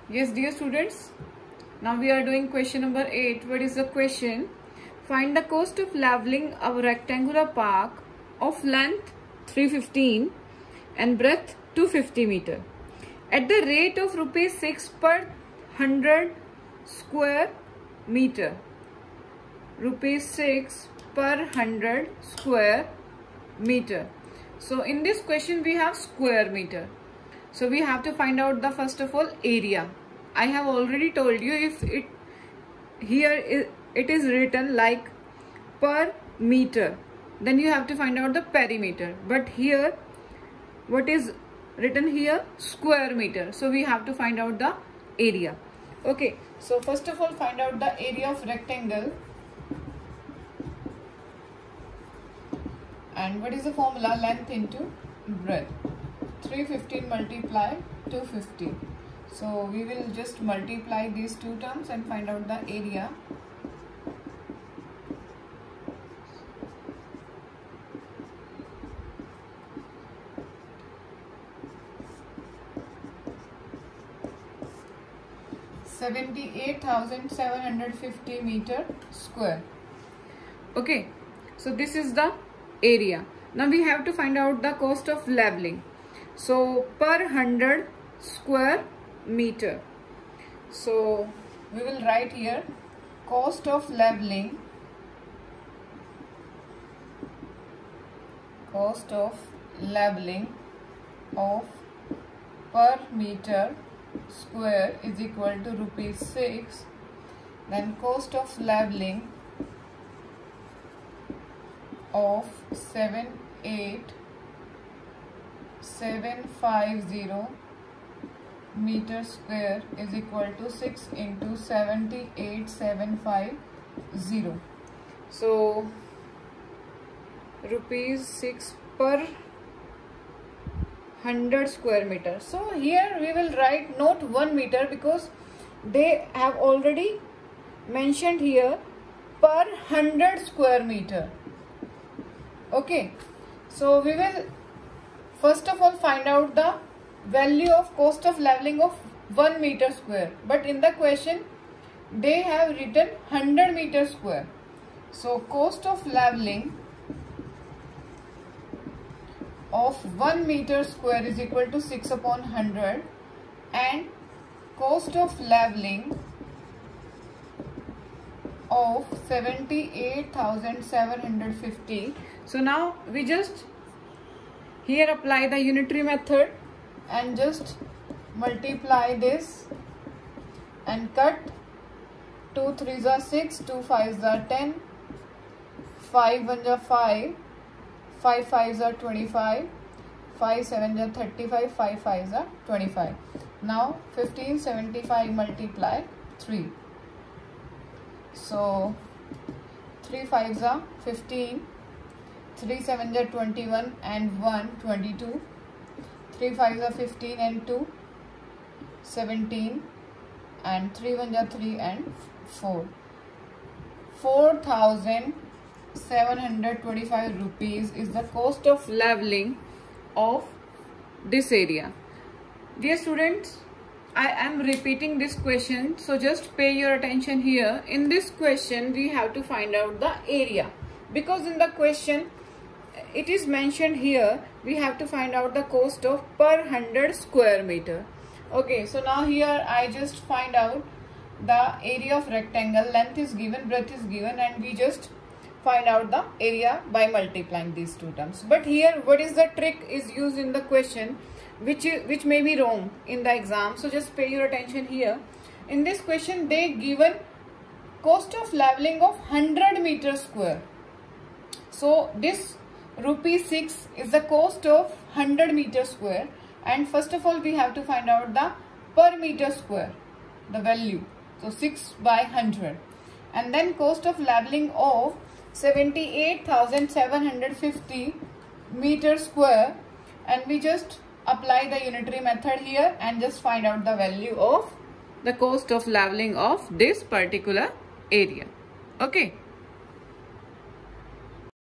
Yes, dear students, now we are doing question number 8. What is the question? Find the cost of leveling a rectangular park of length 315 and breadth 250 meter at the rate of rupees 6 per 100 square meter. Rupees 6 per 100 square meter. So in this question we have square meter. So we have to find out the first of all area. I have already told you, if it is written like per meter, then you have to find out the perimeter. But here what is written here? Square meter. So we have to find out the area. Okay, so first of all find out the area of rectangle. And what is the formula? Length into breadth. 315 multiply 250. So we will just multiply these two terms and find out the area. (78,750 meter square). Okay, so this is the area. Now we have to find out the cost of leveling. So per 100 square meter. So we will write here cost of leveling. Cost of leveling of per meter square is equal to rupees 6. Then cost of leveling of 78750 meter square is equal to 6 into 78750. So rupees 6 per 100 square meter. So here we will write not 1 meter because they have already mentioned here per 100 square meter. Okay, so we will first of all find out the value of cost of leveling of 1 meter square, but in the question they have written 100 meter square. So cost of leveling of 1 meter square is equal to 6 upon 100, and cost of leveling of 78,750. So now we just here apply the unitary method and just multiply this and cut. 2 3s are 6, 2 5s are 10, 5 1s are 5, 5 5s are 25, 5 7s are 35, 5 5s are 25. Now 1575 multiply 3. So 3 5s are 15, 3 7s are 21 and 1 22, 3 5s are 15 and 2 17, and 3 1s are 3 and 4. 4,725 rupees is the cost of leveling of this area. Dear students, I am repeating this question, so just pay your attention here. In this question we have to find out the area, because in the question it is mentioned here we have to find out the cost of per 100 square meter. Okay, so now here I just find out the area of rectangle. Length is given, breadth is given, and we just find out the area by multiplying these two terms. But here what is the trick is used in the question, which may be wrong in the exam. So just pay your attention here. In this question they given cost of leveling of 100 meter square. So this rupees 6 is the cost of 100 meter square, and first of all we have to find out the per meter square, the value. So 6 by 100, and then cost of leveling of 78,750 meter square, and we just apply the unitary method here and just find out the value of the cost of leveling of this particular area. Okay.